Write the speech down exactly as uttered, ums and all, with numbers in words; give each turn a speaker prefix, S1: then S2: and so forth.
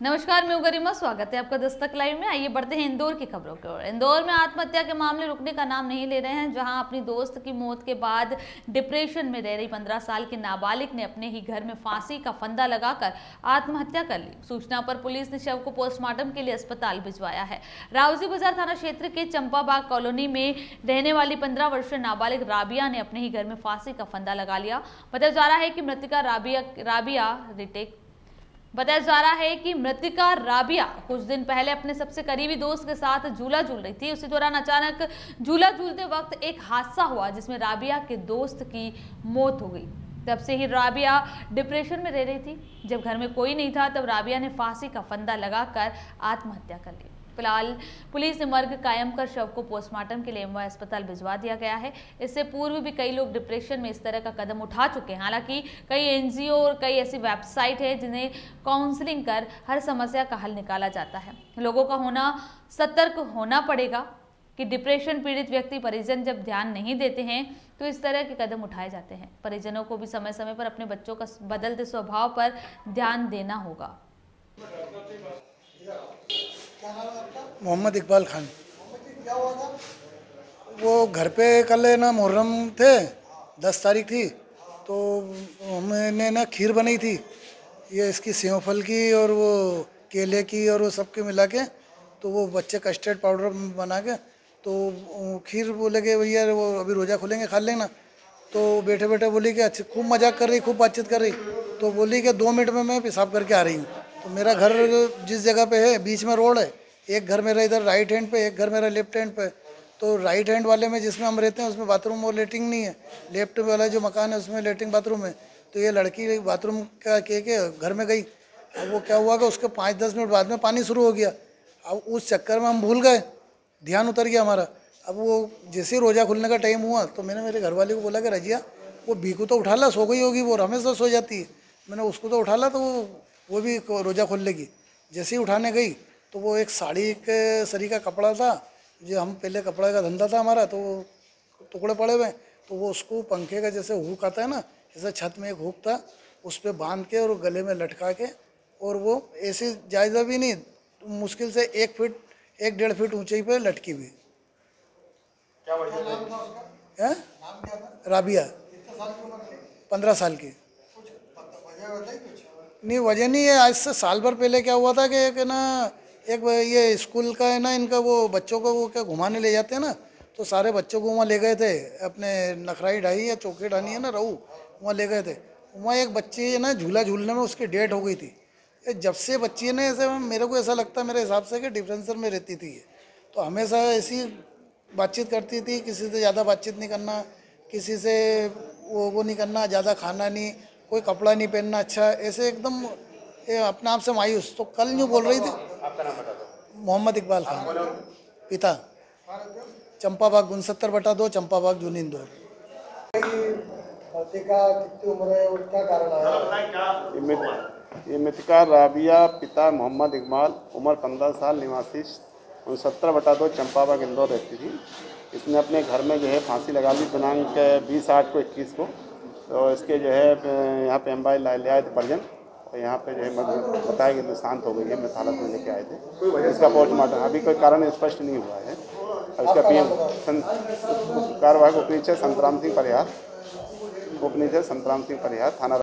S1: नमस्कार, मैं हूं गरिमा। स्वागत है आपका दस्तक लाइव में। आइए बढ़ते हैं इंदौर की खबरों की ओर। इंदौर में आत्महत्या के मामले रुकने का नाम नहीं ले रहे हैं, जहां अपनी दोस्त की मौत के बाद डिप्रेशन में रह रही पंद्रह साल की नाबालिग ने अपने ही घर में फांसी का फंदा लगाकर आत्महत्या कर ली। सूचना पर पुलिस ने शव को पोस्टमार्टम के लिए अस्पताल भिजवाया है। राउजी बाजार थाना क्षेत्र के चंपाबाग कॉलोनी में रहने वाली पंद्रह वर्षीय नाबालिग राबिया ने अपने ही घर में फांसी का फंदा लगा लिया। बताया जा रहा है कि मृतका राबिया राबिया रिटेक बताया जा रहा है कि मृतिका राबिया कुछ दिन पहले अपने सबसे करीबी दोस्त के साथ झूला झूल रही थी। उसी दौरान अचानक झूला झूलते वक्त एक हादसा हुआ, जिसमें राबिया के दोस्त की मौत हो गई। तब से ही राबिया डिप्रेशन में रह रही थी। जब घर में कोई नहीं था, तब राबिया ने फांसी का फंदा लगाकर आत्महत्या कर ली। फिलहाल पुलिस ने मर्ग कायम कर शव को पोस्टमार्टम के लिए एमवाय अस्पताल भिजवा दिया गया है। इससे पूर्व भी कई लोग डिप्रेशन में इस तरह का कदम उठा चुके हैं। हालांकि कई एनजीओ और कई ऐसी वेबसाइट है जिन्हें काउंसलिंग कर हर समस्या का हल निकाला जाता है। लोगों का होना सतर्क होना पड़ेगा कि डिप्रेशन पीड़ित व्यक्ति परिजन जब ध्यान नहीं देते हैं तो इस तरह के कदम उठाए जाते हैं। परिजनों को भी समय समय पर अपने बच्चों का बदलते स्वभाव पर ध्यान देना होगा।
S2: मोहम्मद इकबाल खान। क्या हुआ था? वो घर पे कल ना मुहर्रम थे, दस तारीख थी, तो हमने ना खीर बनाई थी, ये इसकी सेव फल की और वो केले की और वो सबके मिला के, तो वो बच्चे कस्टर्ड पाउडर बना के तो खीर बोले कि भैया वो अभी रोज़ा खोलेंगे, खा लेना। तो बैठे बैठे बोली कि अच्छा, खूब मजाक कर रही, खूब बातचीत कर रही, तो बोली कि दो मिनट में मैं पेशाब करके आ रही हूँ। तो मेरा घर जिस जगह पे है, बीच में रोड है, एक घर मेरा इधर राइट हैंड पे, एक घर मेरा लेफ्ट हैंड पे। तो राइट हैंड वाले में जिसमें हम रहते हैं उसमें बाथरूम और लेटरिन नहीं है, लेफ्ट वाला जो मकान है उसमें लेटरिन बाथरूम है। तो ये लड़की बाथरूम का कह के घर में गई। अब वो क्या हुआ कि उसके पाँच दस मिनट बाद में पानी शुरू हो गया। अब उस चक्कर में हम भूल गए, ध्यान उतर गया हमारा। अब वो जैसे ही रोज़ा खुलने का टाइम हुआ तो मैंने मेरे घर वाले को बोला कि रजिया वो भीकू तो उठा ला, सो गई होगी, वो हमेशा सो जाती है। मैंने उसको तो उठा ला तो वो वो भी रोज़ा खोल लेगी। जैसे ही उठाने गई तो वो एक साड़ी के सरी का कपड़ा था, जो हम पहले कपड़े का धंधा था हमारा, तो वो टुकड़े पड़े हुए, तो वो उसको पंखे का जैसे हुक आता है ना, जैसे छत में एक हुक था, उस पर बांध के और गले में लटका के, और वो ऐसी जायज़ा भी नहीं, मुश्किल से एक फीट एक डेढ़ फीट ऊंचाई पे लटकी हुई।
S3: क्या वजह
S2: है? राबिया पंद्रह साल की। नहीं, वजह नहीं है। आज से साल भर पहले क्या हुआ था कि एक ना एक ये स्कूल का है ना, इनका वो बच्चों को वो क्या घुमाने ले जाते हैं ना, तो सारे बच्चों को वहाँ ले गए थे, अपने नखराई ढाई या चौकी ढानी है ना, रहू, वहाँ ले गए थे। वहाँ एक बच्ची है ना झूला झूलने में उसकी डेथ हो गई थी। जब से बच्ची है ना, ऐसे मेरे को ऐसा लगता है मेरे हिसाब से कि डिफरेंसर में रहती थी ये, तो हमेशा ऐसी बातचीत करती थी, किसी से ज़्यादा बातचीत नहीं करना, किसी से वो वो नहीं करना, ज़्यादा खाना नहीं, कोई कपड़ा नहीं पहनना अच्छा, ऐसे एकदम अपने आप से मायूस। तो कल यूँ बोल रही थी।
S3: आपका नाम बता दो।
S2: मोहम्मद इकबाल खान, पिता चंपाबाग गुनसत्तर बटा दो, चंपाबाग जूनी इंदौर।
S4: कितनी उम्र है और क्या कारण आया?
S3: ये मृतिका राबिया, पिता मोहम्मद इकबाल, उम्र पंद्रह साल, निवासी उनसत्तर बटा दो, चंपाबाग इंदौर रहती थी। इसने अपने घर में जो है फांसी लगा ली दिनांक बीस आठ को इक्कीस को। तो इसके जो है यहाँ पे एम्बाई लाया थे परिजन, और यहाँ पे जो है बताया कि शांत हो गई है, मैं हालत में लेके आए थे। इसका पोस्टमार्टम अभी कोई कारण स्पष्ट नहीं हुआ है। और इसका पी एम कार्यवाहक उपनिरीक्षक संतराम सिंह परिहार, उपनिरीक्षक संतराम सिंह परिहार, थाना